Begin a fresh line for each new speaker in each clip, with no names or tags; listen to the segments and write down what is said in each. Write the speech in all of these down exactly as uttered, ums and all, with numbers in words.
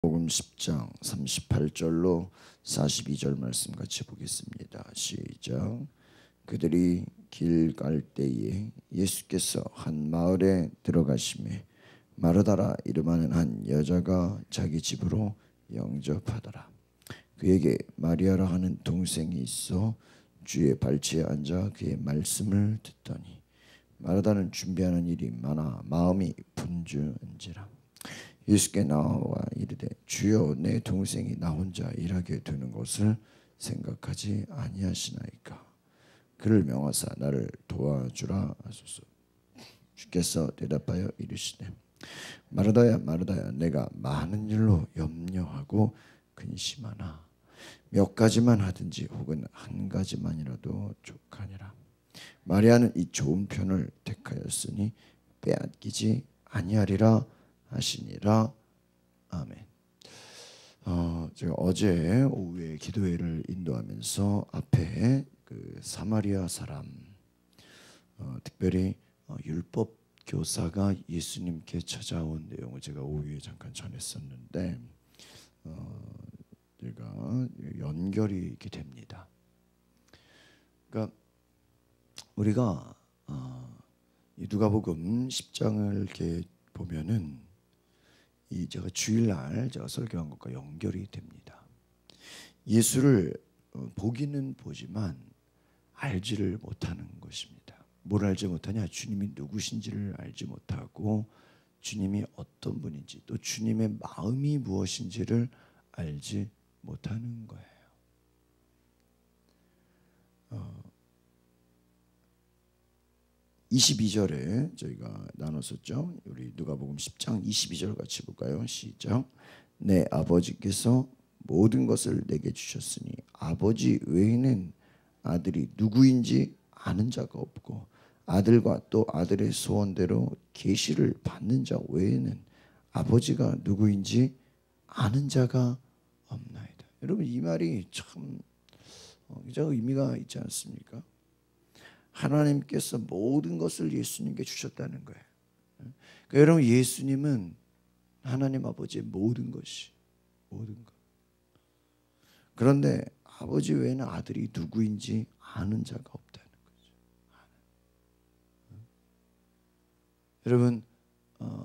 복음 십 장 삼십팔 절로 사십이 절 말씀 같이 보겠습니다. 시작. 그들이 길 갈 때에 예수께서 한 마을에 들어가시매 마르다라 이름하는 한 여자가 자기 집으로 영접하더라. 그에게 마리아라 하는 동생이 있어 주의 발치에 앉아 그의 말씀을 듣더니 마르다는 준비하는 일이 많아 마음이 분주한지라. 예수께 나와 이르되 주여 내 동생이 나 혼자 일하게 두는 것을 생각하지 아니하시나이까. 그를 명하사 나를 도와주라 하소서. 주께서 대답하여 이르시되 마르다야 마르다야 내가 많은 일로 염려하고 근심하나 몇 가지만 하든지 혹은 한 가지만이라도 족하니라. 마리아는 이 좋은 편을 택하였으니 빼앗기지 아니하리라 하시니라. 아멘. 어, 제가 어제 오후에 기도회를 인도하면서 앞에 그 사마리아 사람, 어, 특별히 어, 율법 교사가 예수님께 찾아온 내용을 제가 오후에 잠깐 전했었는데, 어, 제가 연결이 이렇게 됩니다. 그러니까 우리가 어, 누가복음 십 장을 이렇게 보면은 이 제가 주일날 제가 설교한 것과 연결이 됩니다. 예수를 보기는 보지만 알지를 못하는 것입니다. 뭘 알지 못하냐? 주님이 누구신지를 알지 못하고 주님이 어떤 분인지 또 주님의 마음이 무엇인지를 알지 못하는 거예요. 어, 이십이 절에 저희가 나눴었죠. 우리 누가복음 십 장 이십이 절 같이 볼까요? 시작. 내 아버지께서 모든 것을 내게 주셨으니 아버지 외에는 아들이 누구인지 아는 자가 없고 아들과 또 아들의 소원대로 계시를 받는 자 외에는 아버지가 누구인지 아는 자가 없나이다. 여러분 이 말이 참 굉장히 의미가 있지 않습니까? 하나님께서 모든 것을 예수님께 주셨다는 거예요. 그러니까 여러분 예수님은 하나님 아버지의 모든 것이 모든 것. 그런데 아버지 외에는 아들이 누구인지 아는 자가 없다는 거죠. 여러분 어,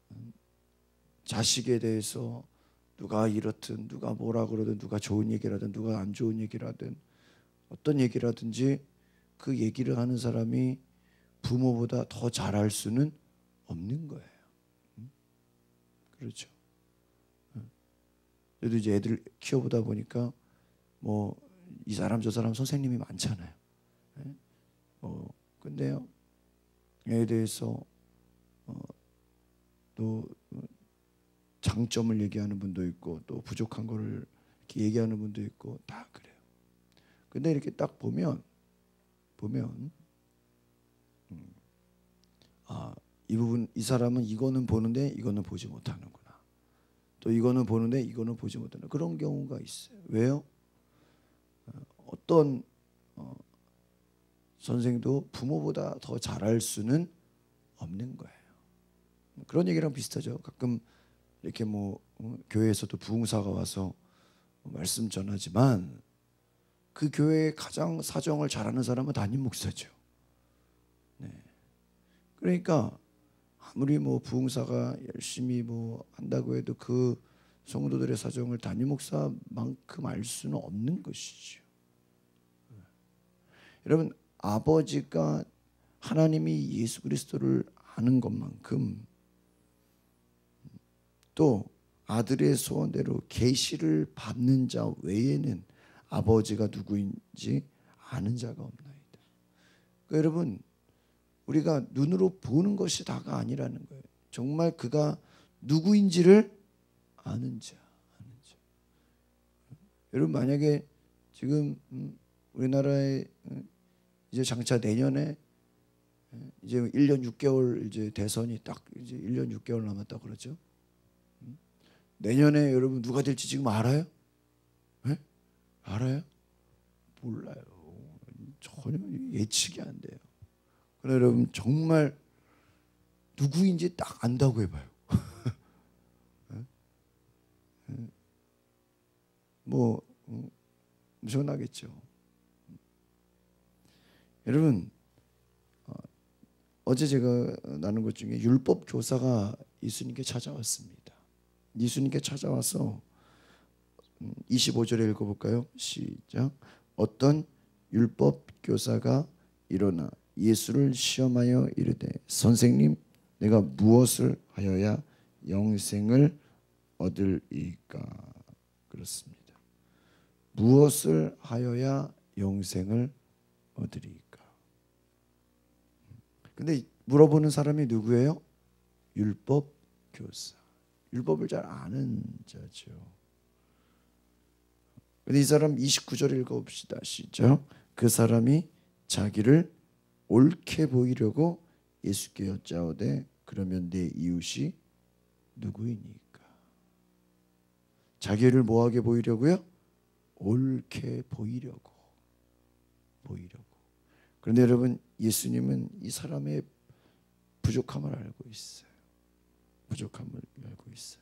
자식에 대해서 누가 이렇든 누가 뭐라 그러든 누가 좋은 얘기라든 누가 안 좋은 얘기라든 어떤 얘기라든지 그 얘기를 하는 사람이 부모보다 더 잘할 수는 없는 거예요. 그렇죠. 저도 이제 애들 키워보다 보니까 뭐 이 사람 저 사람 선생님이 많잖아요. 뭐 근데요 애에 대해서 어, 또 장점을 얘기하는 분도 있고 또 부족한 거를 이렇게 얘기하는 분도 있고 다 그래요. 근데 이렇게 딱 보면 보면 음, 아, 이 부분 이 사람은 이거는 보는데 이거는 보지 못하는구나. 또 이거는 보는데 이거는 보지 못하는 그런 경우가 있어요. 왜요? 어떤 어, 선생도 부모보다 더 잘할 수는 없는 거예요. 그런 얘기랑 비슷하죠. 가끔 이렇게 뭐 어, 교회에서도 부흥사가 와서 말씀 전하지만 그 교회의 가장 사정을 잘하는 사람은 담임 목사죠. 네. 그러니까 아무리 뭐 부흥사가 열심히 뭐 한다고 해도 그 성도들의 사정을 담임 목사만큼 알 수는 없는 것이죠. 여러분 아버지가 하나님이 예수 그리스도를 아는 것만큼 또 아들의 소원대로 계시를 받는 자 외에는 아버지가 누구인지 아는 자가 없나이다. 그러니까 여러분 우리가 눈으로 보는 것이 다가 아니라는 거예요. 정말 그가 누구인지를 아는 자, 아는 자. 여러분 만약에 지금 우리나라에 이제 장차 내년에 이제 일 년 육 개월 이제 대선이 딱 이제 일 년 육 개월 남았다 그러죠. 내년에 여러분 누가 될지 지금 알아요? 네? 알아요? 몰라요. 전혀 예측이 안 돼요. 그러나 여러분 정말 누구인지 딱 안다고 해봐요. 뭐 엄청나겠죠. 여러분, 어제 제가 나눈 것 중에 율법 교사가 예수님께 찾아왔습니다. 예수님께 찾아와서 이십오 절에 읽어볼까요? 시작. 어떤 율법 교사가 일어나 예수를 시험하여 이르되 선생님, 내가 무엇을 하여야 영생을 얻으리까? 그렇습니다. 무엇을 하여야 영생을 얻으리까? 근데 물어보는 사람이 누구예요? 율법 교사. 율법을 잘 아는 자죠. 근데 이 사람 이십구 절 읽어봅시다. 시작. 그 사람이 자기를 옳게 보이려고 예수께 여짜오되 그러면 내 이웃이 누구이니까? 자기를 뭐하게 보이려고요? 옳게 보이려고. 보이려고. 그런데 여러분, 예수님은 이 사람의 부족함을 알고 있어요. 부족함을 알고 있어요.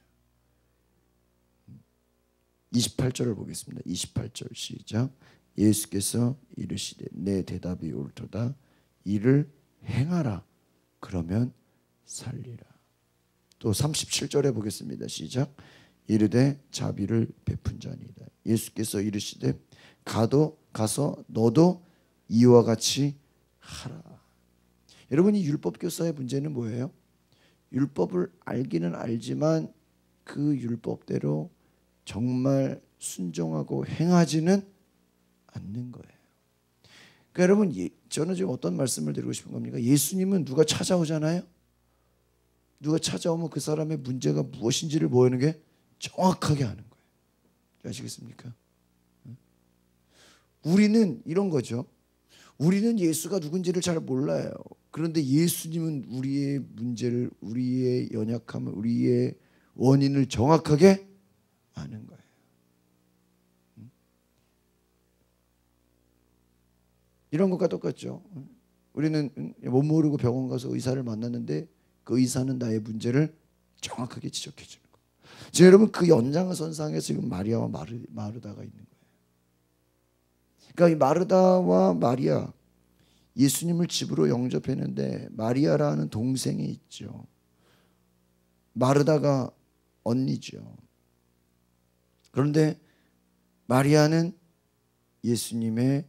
이십팔 절을 보겠습니다. 이십팔 절 시작. 예수께서 이르시되 내 대답이 옳도다. 이를 행하라. 그러면 살리라. 또 삼십칠 절에 보겠습니다. 시작. 이르되 자비를 베푼 자니이다. 예수께서 이르시되 가도 가서 너도 이와 같이 하라. 여러분, 이 율법 교사의 문제는 뭐예요? 율법을 알기는 알지만 그 율법대로 정말 순종하고 행하지는 않는 거예요. 그러니까 여러분, 저는 지금 어떤 말씀을 드리고 싶은 겁니까? 예수님은 누가 찾아오잖아요. 누가 찾아오면 그 사람의 문제가 무엇인지를 보이는 게 정확하게 아는 거예요. 아시겠습니까? 우리는 이런 거죠. 우리는 예수가 누군지를 잘 몰라요. 그런데 예수님은 우리의 문제를, 우리의 연약함을, 우리의 원인을 정확하게 아는 거예요. 이런 것과 똑같죠. 우리는 못 모르고 병원 가서 의사를 만났는데 그 의사는 나의 문제를 정확하게 지적해 주는 거예요. 지금 여러분, 그 연장선상에 지금 마리아와 마르, 마르다가 있는 거예요. 그러니까 이 마르다와 마리아, 예수님을 집으로 영접했는데 마리아라는 동생이 있죠. 마르다가 언니죠. 그런데 마리아는 예수님의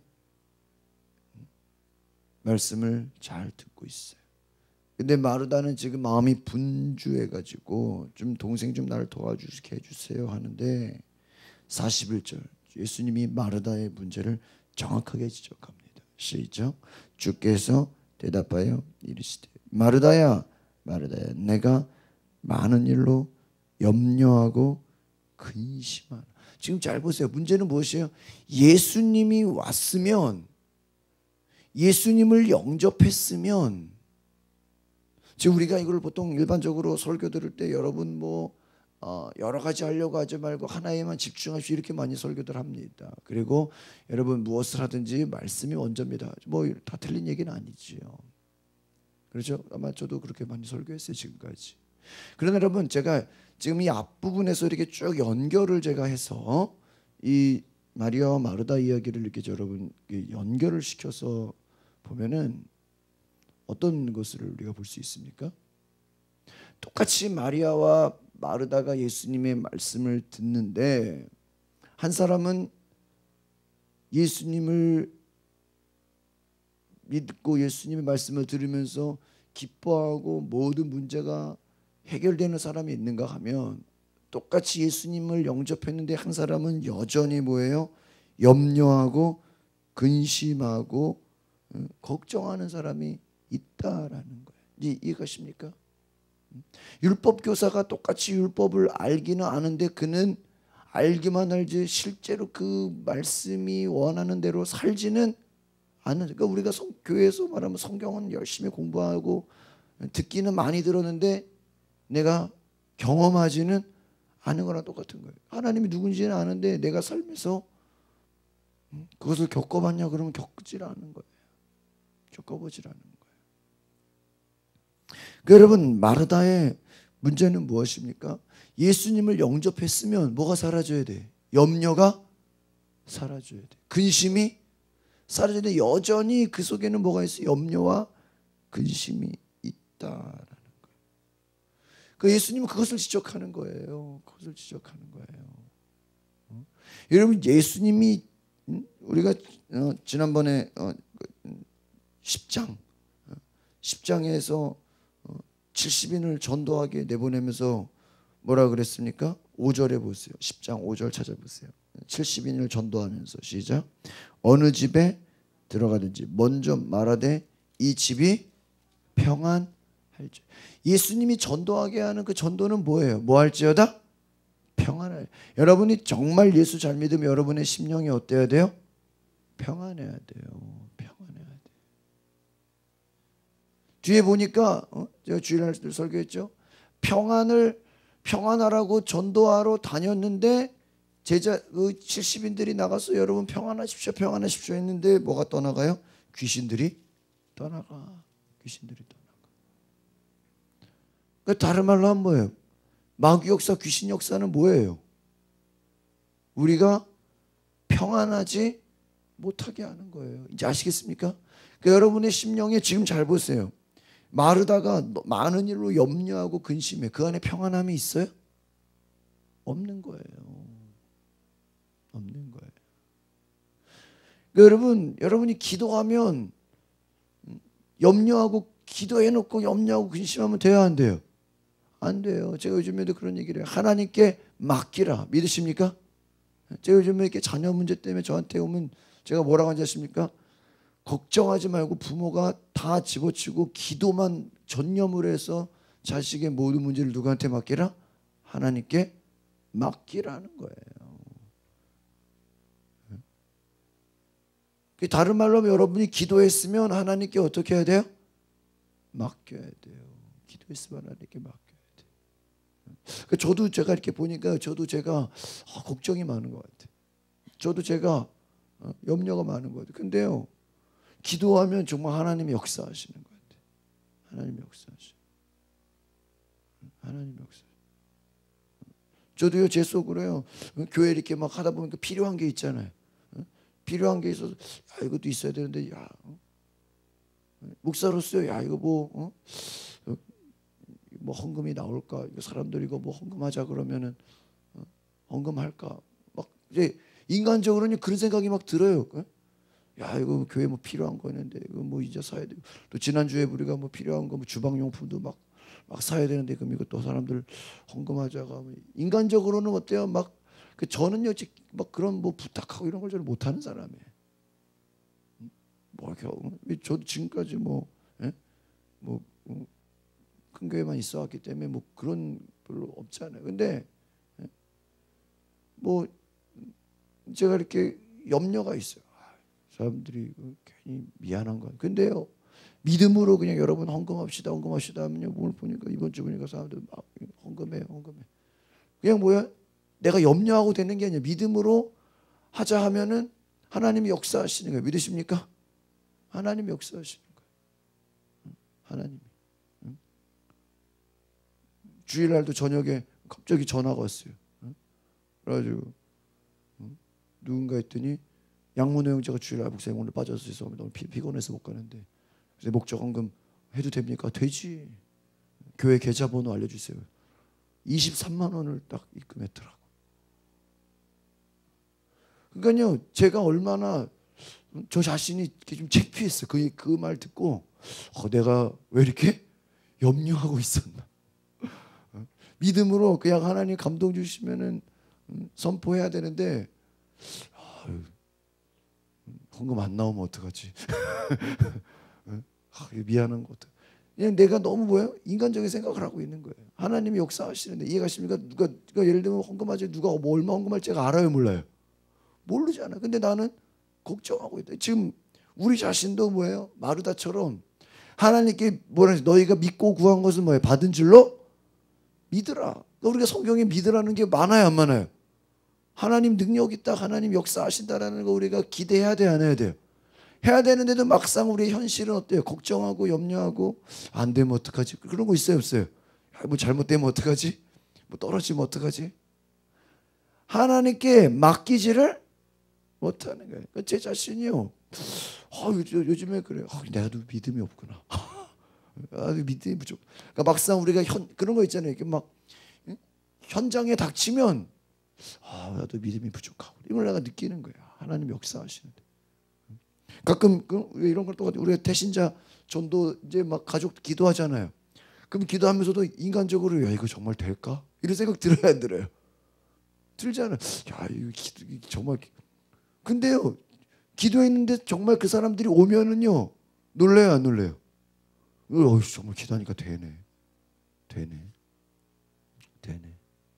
말씀을 잘 듣고 있어요. 근데 마르다는 지금 마음이 분주해가지고 좀 동생 좀 나를 도와주게 해주세요 하는데 사십일 절 예수님이 마르다의 문제를 정확하게 지적합니다. 시작. 주께서 대답하여 이르시되 마르다야 마르다야 내가 많은 일로 염려하고 근심하라. 지금 잘 보세요. 문제는 무엇이에요? 예수님이 왔으면, 예수님을 영접했으면, 지금 우리가 이걸 보통 일반적으로 설교 들을 때 여러분 뭐 어 여러 가지 하려고 하지 말고 하나에만 집중하시오 이렇게 많이 설교들 합니다. 그리고 여러분 무엇을 하든지 말씀이 먼저입니다. 뭐 다 틀린 얘기는 아니지요. 그렇죠? 아마 저도 그렇게 많이 설교했어요 지금까지. 그러나 여러분, 제가 지금 이 앞부분에서 이렇게 쭉 연결을 제가 해서 이 마리아와 마르다 이야기를 이렇게 여러분 연결을 시켜서 보면은 어떤 것을 우리가 볼 수 있습니까? 똑같이 마리아와 마르다가 예수님의 말씀을 듣는데 한 사람은 예수님을 믿고 예수님의 말씀을 들으면서 기뻐하고 모든 문제가 해결되는 사람이 있는가 하면 똑같이 예수님을 영접했는데 한 사람은 여전히 뭐예요? 염려하고 근심하고 걱정하는 사람이 있다라는 거예요. 이제 이해가십니까? 율법 교사가 똑같이 율법을 알기는 아는데 그는 알기만 알지 실제로 그 말씀이 원하는 대로 살지는 않는. 그러니까 우리가 성, 교회에서 말하면 성경은 열심히 공부하고 듣기는 많이 들었는데 내가 경험하지는 않은 거랑 똑같은 거예요. 하나님이 누군지는 아는데 내가 삶에서 그것을 겪어봤냐 그러면 겪질 않은 거예요. 겪어보질 않은 거예요. 그러니까 여러분, 마르다의 문제는 무엇입니까? 예수님을 영접했으면 뭐가 사라져야 돼? 염려가 사라져야 돼. 근심이 사라져야 돼. 여전히 그 속에는 뭐가 있어? 염려와 근심이 있다라는 거예요. 그 예수님은 그것을 지적하는 거예요. 그것을 지적하는 거예요. 어? 여러분, 예수님이 우리가 어, 지난번에 어, 십 장 어, 십 장에서 어, 칠십 인을 전도하게 내보내면서 뭐라 그랬습니까? 오 절에 보세요. 십 장 오 절 찾아보세요. 칠십 인을 전도하면서 시작. 어느 집에 들어가든지 먼저 말하되 이 집이 평안할지. 예수님이 전도하게 하는 그 전도는 뭐예요? 뭐 할지어다? 평안할. 여러분이 정말 예수 잘 믿으면 여러분의 심령이 어때야 돼요? 평안해야 돼요. 평안해야 돼. 뒤에 보니까 어? 제가 주일날 설교했죠. 평안을 평안하라고 전도하러 다녔는데 제자 그 칠십 인들이 나가서 여러분 평안하십시오, 평안하십시오 했는데 뭐가 떠나가요? 귀신들이 떠나가. 귀신들이 떠나가. 그러니까 다른 말로 하면 뭐예요? 마귀 역사, 귀신 역사는 뭐예요? 우리가 평안하지 못하게 하는 거예요. 이제 아시겠습니까? 그러니까 여러분의 심령에 지금 잘 보세요. 마르다가 많은 일로 염려하고 근심해. 그 안에 평안함이 있어요? 없는 거예요. 없는 거예요. 그러니까 여러분, 여러분이 기도하면 염려하고 기도해놓고 염려하고 근심하면 돼요, 안 돼요? 안 돼요. 제가 요즘에도 그런 얘기를 해요. 하나님께 맡기라. 믿으십니까? 제가 요즘에 이렇게 자녀 문제 때문에 저한테 오면 제가 뭐라고 하는지 아십니까? 걱정하지 말고 부모가 다 집어치고 기도만 전념을 해서 자식의 모든 문제를 누구한테 맡기라? 하나님께 맡기라는 거예요. 다른 말로 하면 여러분이 기도했으면 하나님께 어떻게 해야 돼요? 맡겨야 돼요. 기도했으면 하나님께 맡겨야 돼요. 저도 제가 이렇게 보니까 저도 제가 아, 걱정이 많은 것 같아요. 저도 제가 어, 염려가 많은 것 같아요. 근데요, 기도하면 정말 하나님이 역사하시는 것 같아요. 하나님이 역사하시는. 하나님이 역사. 저도요, 제 속으로요, 교회 이렇게 막 하다 보니까 필요한 게 있잖아요. 필요한 게 있어서 야, 이것도 있어야 되는데 야, 목사로서 야 이거 뭐, 어? 뭐 헌금이 나올까? 이거 사람들 이거 뭐 헌금하자 그러면은 어? 헌금할까? 막 이제 인간적으로는 그런 생각이 막 들어요. 야 이거 교회 뭐 필요한 거 있는데 이거 뭐 이제 사야 되고 또 지난주에 우리가 뭐 필요한 거 뭐 주방용품도 막 막 사야 되는데 그럼 이거 또 사람들 헌금하자가 인간적으로는 어때요? 막 그 저는요, 막 그런 뭐 부탁하고 이런 걸 잘 못하는 사람이에요. 뭐 이렇게 저도 지금까지 뭐, 예? 뭐 큰 교회만 있어왔기 때문에 뭐 그런 별로 없잖아요. 근데 예? 뭐 제가 이렇게 염려가 있어요. 사람들이 괜히 미안한 거. 근데요, 믿음으로 그냥 여러분 헌금합시다, 헌금합시다 하면요, 오늘 보니까 이번 주 보니까 사람들 막 헌금해, 헌금해. 그냥 뭐야? 내가 염려하고 되는 게 아니라 믿음으로 하자 하면은 하나님이 역사하시는 거예요. 믿으십니까? 하나님이 역사하시는 거예요. 하나님이. 주일날도 저녁에 갑자기 전화가 왔어요. 그래가지고 누군가 했더니 양문호 형제가 주일날 목사님 오늘 빠져서 죄송합니다. 오늘 피, 피곤해서 못 가는데 목적 헌금 해도 됩니까? 되지. 교회 계좌번호 알려주세요. 이십삼만 원을 딱 입금했더라고. 그러니까요, 제가 얼마나 저 자신이 이렇게 좀 창피했어요. 그 그 말 듣고 어, 내가 왜 이렇게 염려하고 있었나? 믿음으로 그냥 하나님 감동 주시면은 선포해야 되는데 아유, 헌금 안 나오면 어떡하지? 아, 미안한 것. 그냥 내가 너무 뭐예요? 인간적인 생각을 하고 있는 거예요. 하나님이 역사하시는데 이해가십니까? 누가, 누가 예를 들면 헌금하지 누가 뭐 얼마 헌금할지 제가 알아요, 몰라요? 모르잖아. 근데 나는 걱정하고 있다. 지금 우리 자신도 뭐예요? 마르다처럼 하나님께 뭐라 너희가 믿고 구한 것은 뭐예요? 받은 줄로 믿으라. 우리가 성경에 믿으라는 게 많아요, 안 많아요? 하나님 능력 있다, 하나님 역사하신다라는 거 우리가 기대해야 돼, 안 해야 돼요? 해야 되는데도 막상 우리의 현실은 어때요? 걱정하고 염려하고 안 되면 어떡하지? 그런 거 있어요, 없어요? 뭐 잘못되면 어떡하지? 뭐 떨어지면 어떡하지? 하나님께 맡기지를 못하는 거예요. 제 자신이요. 아, 요즘에 그래요. 아, 내가도 믿음이 없구나. 아, 믿음이 부족. 그러니까 막상 우리가 현, 그런 거 있잖아요. 이렇게 막 응? 현장에 닥치면 아, 나도 믿음이 부족하고 이걸 내가 느끼는 거야. 하나님 역사하시는데. 가끔 이런 걸 똑같아. 우리가 태신자 전도 이제 막 가족 기도하잖아요. 그럼 기도하면서도 인간적으로 야 이거 정말 될까? 이런 생각 들어야 안 들어요? 들잖아요. 야 이거 기도, 정말. 근데요 기도했는데 정말 그 사람들이 오면은요 놀래요 안 놀래요? 어 정말 기도하니까 되네, 되네, 되네.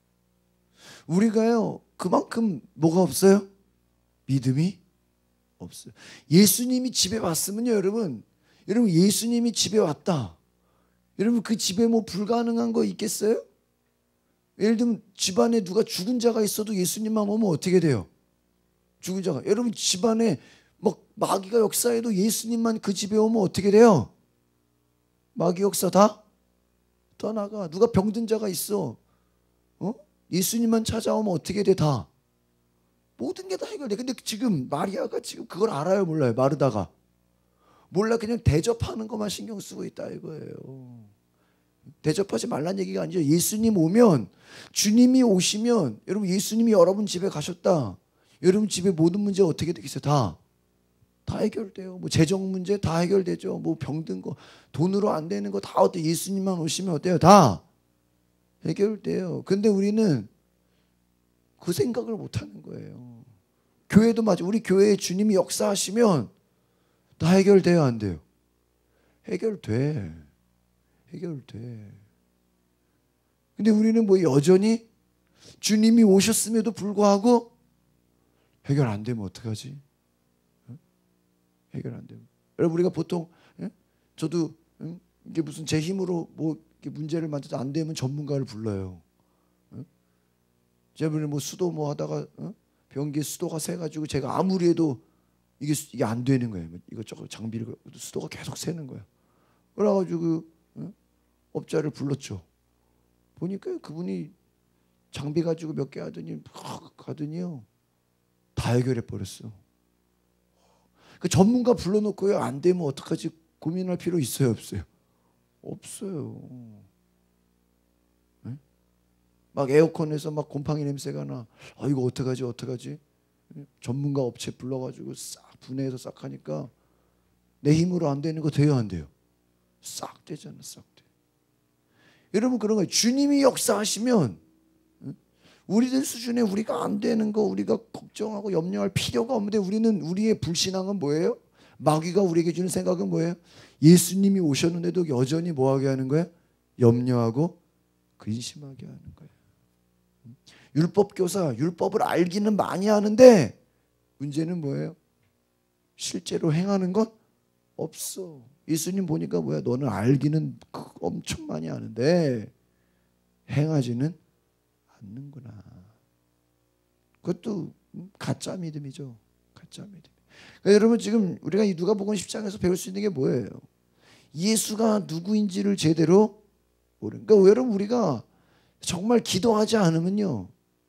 우리가요 그만큼 뭐가 없어요? 믿음이 없어요. 예수님이 집에 왔으면요 여러분, 여러분 예수님이 집에 왔다. 여러분 그 집에 뭐 불가능한 거 있겠어요? 예를 들면 집안에 누가 죽은 자가 있어도 예수님만 오면 어떻게 돼요? 죽은 자가. 여러분 집안에 막 마귀가 역사해도 예수님만 그 집에 오면 어떻게 돼요? 마귀 역사 다 떠나가. 누가 병든 자가 있어, 어? 예수님만 찾아오면 어떻게 돼? 다 모든 게 다 해결돼. 근데 지금 마리아가 지금 그걸 알아요 몰라요? 마르다가 몰라. 그냥 대접하는 것만 신경 쓰고 있다 이거예요. 대접하지 말란 얘기가 아니죠. 예수님 오면, 주님이 오시면, 여러분 예수님이 여러분 집에 가셨다. 여러분 집에 모든 문제 어떻게 되겠어요? 다, 다 해결돼요. 뭐 재정 문제 다 해결되죠. 뭐 병든 거, 돈으로 안 되는 거 다 어때? 예수님만 오시면 어때요? 다 해결돼요. 근데 우리는 그 생각을 못 하는 거예요. 교회도 맞아. 우리 교회에 주님이 역사하시면 다 해결돼요, 안 돼요? 해결돼. 해결돼. 근데 우리는 뭐 여전히 주님이 오셨음에도 불구하고 해결 안 되면 어떡하지? 해결 안 되면. 여러분 우리가 보통 저도 이게 무슨 제 힘으로 뭐 문제를 만들어도 안 되면 전문가를 불러요. 제가 뭐 수도 뭐 하다가 변기에 수도가 새가지고 제가 아무리 해도 이게 이게 안 되는 거예요. 이것저것 장비를 수도가 계속 새는 거예요. 그래가지고 업자를 불렀죠. 보니까 그분이 장비 가지고 몇 개 하더니 가더니요 다 해결해 버렸어. 그 전문가 불러놓고요 안 되면 어떡하지 고민할 필요 있어요 없어요? 없어요. 네? 막 에어컨에서 막 곰팡이 냄새가 나. 아 이거 어떡하지 어떡하지? 전문가 업체 불러가지고 싹 분해해서 싹 하니까 내 힘으로 안 되는 거 돼요 안 돼요? 싹 되잖아 싹 돼. 여러분 그런 거예요. 주님이 역사하시면 우리들 수준에 우리가 안 되는 거 우리가 걱정하고 염려할 필요가 없는데 우리는 우리의 불신앙은 뭐예요? 마귀가 우리에게 주는 생각은 뭐예요? 예수님이 오셨는데도 여전히 뭐하게 하는 거예요? 염려하고 근심하게 하는 거예요. 율법교사 율법을 알기는 많이 하는데 문제는 뭐예요? 실제로 행하는 건 없어. 예수님 보니까 뭐야? 너는 알기는 엄청 많이 아는데 행하지는 않는구나. 그것도 가짜 믿음이죠. 가짜 믿음. 그러니까 여러분 지금 우리가 이 누가복음 십 장에서 배울 수 있는 게 뭐예요? 예수가 누구인지를 제대로 모르는. 그러니까 여러분 우리가 정말 기도하지 않으면요.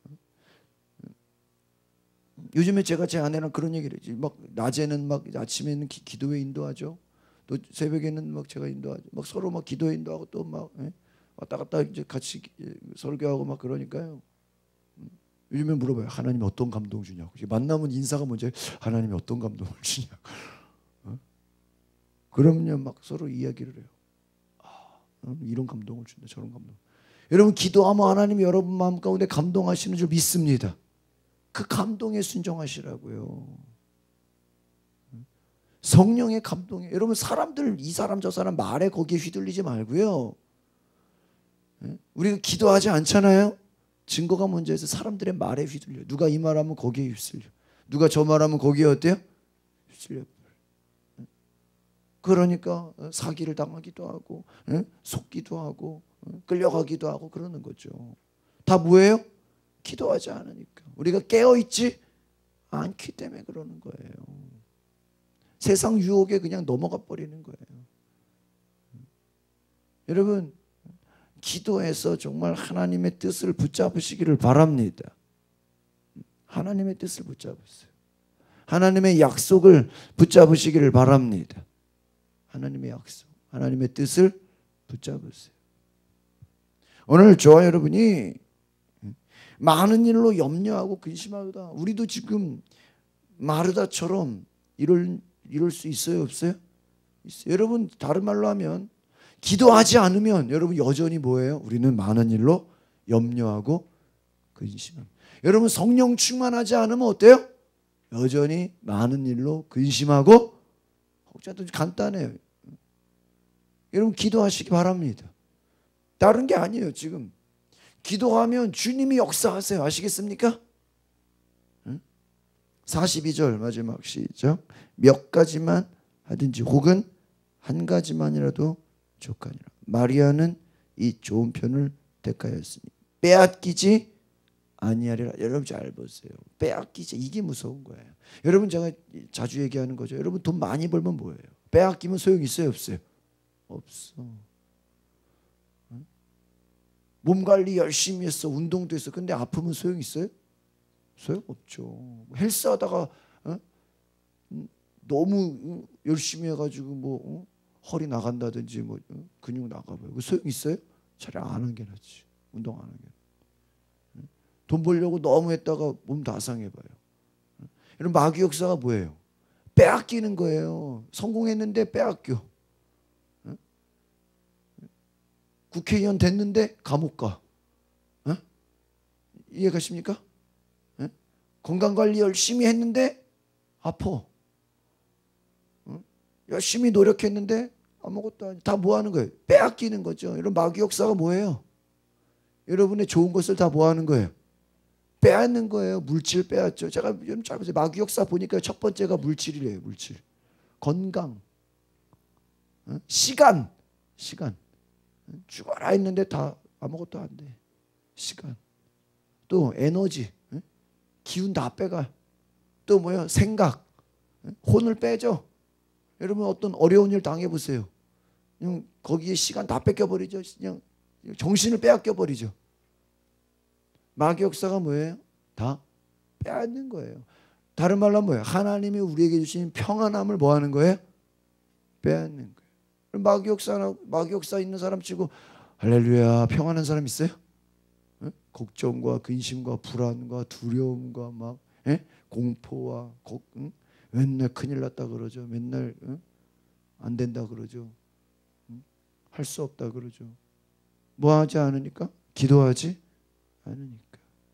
요즘에 제가 제 아내랑 그런 얘기를 했지. 막 낮에는 막 아침에는 기, 기도회 인도하죠. 또 새벽에는 막 제가 인도하죠. 막 서로 막 기도회 인도하고 또 막 예? 왔다 갔다 이제 같이 설교하고 막 그러니까요. 요즘에 물어봐요. 하나님이 어떤 감동 주냐고. 만나면 인사가 먼저 하나님이 어떤 감동을 주냐고. 어? 그러면요 막 서로 이야기를 해요. 아, 이런 감동을 준다. 저런 감동. 여러분 기도하면 하나님이 여러분 마음 가운데 감동하시는 줄 믿습니다. 그 감동에 순종하시라고요. 성령의 감동에. 여러분 사람들 이 사람 저 사람 말에 거기에 휘둘리지 말고요. 우리가 기도하지 않잖아요. 증거가 먼저해서 사람들의 말에 휘둘려. 누가 이 말하면 거기에 휩쓸려. 누가 저 말하면 거기에 어때요? 휩쓸려. 그러니까 사기를 당하기도 하고 속기도 하고 끌려가기도 하고 그러는 거죠. 다 뭐예요? 기도하지 않으니까. 우리가 깨어있지 않기 때문에 그러는 거예요. 세상 유혹에 그냥 넘어가 버리는 거예요. 여러분 기도해서 정말 하나님의 뜻을 붙잡으시기를 바랍니다. 하나님의 뜻을 붙잡으세요. 하나님의 약속을 붙잡으시기를 바랍니다. 하나님의 약속, 하나님의 뜻을 붙잡으세요. 오늘 저와 여러분이 많은 일로 염려하고 근심하다. 우리도 지금 마르다처럼 이럴, 이럴 수 있어요, 없어요? 있어요. 여러분, 다른 말로 하면 기도하지 않으면 여러분 여전히 뭐예요? 우리는 많은 일로 염려하고 근심합니다. 여러분, 성령 충만하지 않으면 어때요? 여전히 많은 일로 근심하고 혹자도 간단해요. 여러분, 기도하시기 바랍니다. 다른 게 아니에요. 지금 기도하면 주님이 역사하세요. 아시겠습니까? 사십이 절 마지막 시작. 몇 가지만 하든지 혹은 한 가지만이라도 족하니라. 마리아는 이 좋은 편을 택하였으니 빼앗기지 아니하리라. 여러분 잘 보세요. 빼앗기지, 이게 무서운 거예요. 여러분, 제가 자주 얘기하는 거죠. 여러분, 돈 많이 벌면 뭐예요? 빼앗기면 소용 있어요, 없어요? 없어. 몸 관리 열심히 했어, 운동도 했어. 근데 아프면 소용 있어요? 소용 없죠. 헬스하다가 어? 너무 열심히 해가지고 뭐 어? 허리 나간다든지 뭐 어? 근육 나가봐요. 그 소용 있어요? 차라리 안 하는 게 낫지. 운동 안 하는 게. 돈 벌려고 너무 했다가 몸 다 상해봐요. 이런 마귀 역사가 뭐예요? 빼앗기는 거예요. 성공했는데 빼앗겨. 국회의원 됐는데 감옥 가. 어? 이해가십니까? 어? 건강관리 열심히 했는데 아파. 어? 열심히 노력했는데 아무것도 아니. 다 뭐 하는 거예요? 빼앗기는 거죠. 이런 마귀 역사가 뭐예요? 여러분의 좋은 것을 다 뭐 하는 거예요? 빼앗는 거예요. 물질 빼앗죠. 제가 좀 잘 보세요. 마귀 역사 보니까 첫 번째가 물질이래요. 물질. 건강. 어? 시간. 시간. 죽어라 했는데 다 아무것도 안 돼. 시간. 또 에너지. 기운 다 빼가. 또 뭐야? 생각. 혼을 빼죠. 여러분, 어떤 어려운 일 당해보세요. 그냥 거기에 시간 다 뺏겨버리죠. 그냥 정신을 빼앗겨버리죠. 마귀 역사가 뭐예요? 다 빼앗는 거예요. 다른 말로 뭐예요? 하나님이 우리에게 주신 평안함을 뭐 하는 거예요? 빼앗는 거예요. 마귀 역사, 마귀 역사 있는 사람 치고 할렐루야, 평안한 사람 있어요? 에? 걱정과 근심과 불안과 두려움과 막 에? 공포와 거, 응? 맨날 큰일 났다 그러죠. 맨날 응? 안 된다 그러죠. 응? 할 수 없다 그러죠. 뭐 하지 않으니까? 기도하지 않으니까.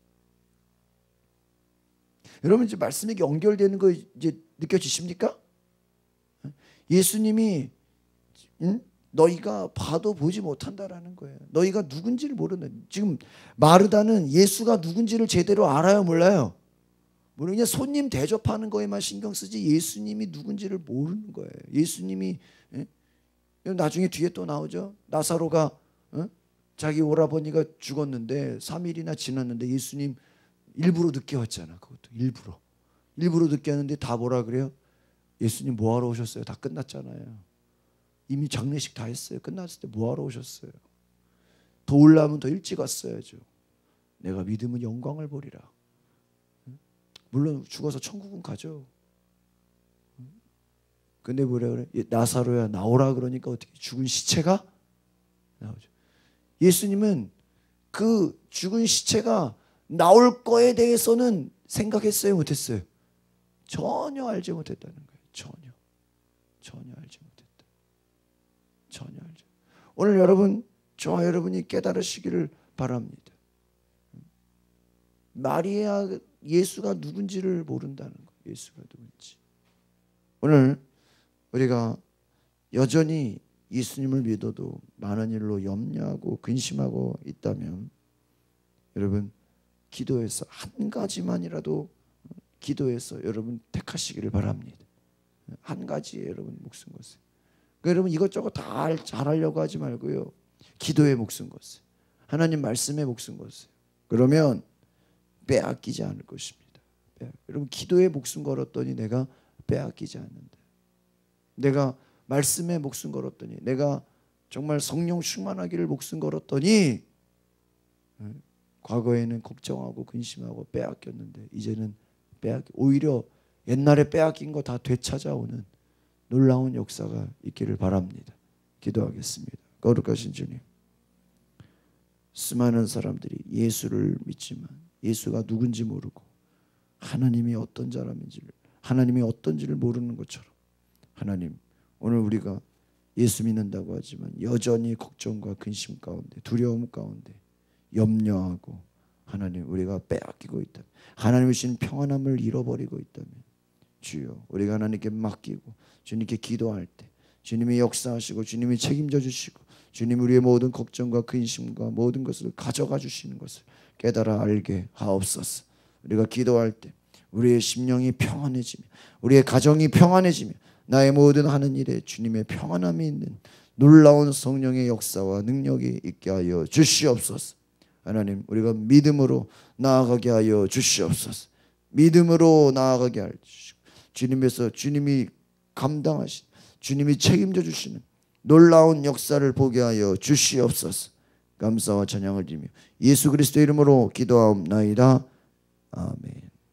여러분, 이제 말씀이 연결되는 거 이제 느껴지십니까? 예수님이 응? 너희가 봐도 보지 못한다라는 거예요. 너희가 누군지를 모른다. 지금 마르다는 예수가 누군지를 제대로 알아요, 몰라요? 모르는, 그냥 손님 대접하는 거에만 신경 쓰지 예수님이 누군지를 모르는 거예요. 예수님이 예? 나중에 뒤에 또 나오죠. 나사로가 어? 자기 오라버니가 죽었는데 삼 일이나 지났는데 예수님 일부러 늦게 왔잖아. 그것도 일부러. 일부러 늦게 왔는데 다 뭐라 그래요? 예수님 뭐하러 오셨어요? 다 끝났잖아요. 이미 장례식 다 했어요. 끝났을 때 뭐하러 오셨어요? 더 올라오면 더 일찍 왔어야죠. 내가 믿으면 영광을 보리라. 물론 죽어서 천국은 가죠. 근데 뭐라 그래? 나사로야 나오라 그러니까 어떻게 죽은 시체가 나오죠. 예수님은 그 죽은 시체가 나올 거에 대해서는 생각했어요, 못했어요? 전혀 알지 못했다는 거예요. 전혀. 전혀 알지 못했다. 전혀 알지. 오늘 여러분, 저와 여러분이 깨달으시기를 바랍니다. 마리아, 예수가 누군지를 모른다는 거예요. 예수가 누군지. 오늘 우리가 여전히 예수님을 믿어도 많은 일로 염려하고 근심하고 있다면 여러분, 기도해서 한 가지만이라도 기도해서 여러분 택하시기를 바랍니다. 한 가지에 여러분 목숨 것을. 그러니까 여러분, 이것저것 다 잘하려고 하지 말고요. 기도에 목숨 것을. 하나님 말씀에 목숨 것을. 그러면 빼앗기지 않을 것입니다. 여러분, 기도에 목숨 걸었더니 내가 빼앗기지 않는다. 내가 말씀에 목숨 걸었더니 내가 정말 성령 충만하기를 목숨 걸었더니 과거에는 걱정하고 근심하고 빼앗겼는데 이제는 빼앗 오히려 옛날에 빼앗긴 거 다 되찾아오는 놀라운 역사가 있기를 바랍니다. 기도하겠습니다. 거룩하신 주님, 수많은 사람들이 예수를 믿지만 예수가 누군지 모르고 하나님이 어떤 사람인지를 하나님이 어떤지를 모르는 것처럼 하나님, 오늘 우리가 예수 믿는다고 하지만 여전히 걱정과 근심 가운데 두려움 가운데 염려하고 하나님 우리가 빼앗기고 있다면 하나님의 주신 평안함을 잃어버리고 있다면 주여 우리가 하나님께 맡기고 주님께 기도할 때 주님이 역사하시고 주님이 책임져 주시고 주님 우리의 모든 걱정과 근심과 모든 것을 가져가 주시는 것을 깨달아 알게 하옵소서. 우리가 기도할 때 우리의 심령이 평안해지며 우리의 가정이 평안해지며 나의 모든 하는 일에 주님의 평안함이 있는 놀라운 성령의 역사와 능력이 있게 하여 주시옵소서. 하나님 우리가 믿음으로 나아가게 하여 주시옵소서. 믿음으로 나아가게 하여 주시고 주님에서 주님이 감당하신 주님이 책임져 주시는 놀라운 역사를 보게 하여 주시옵소서. 감사와 찬양을 드리며 예수 그리스도의 이름으로 기도하옵나이다. 아멘.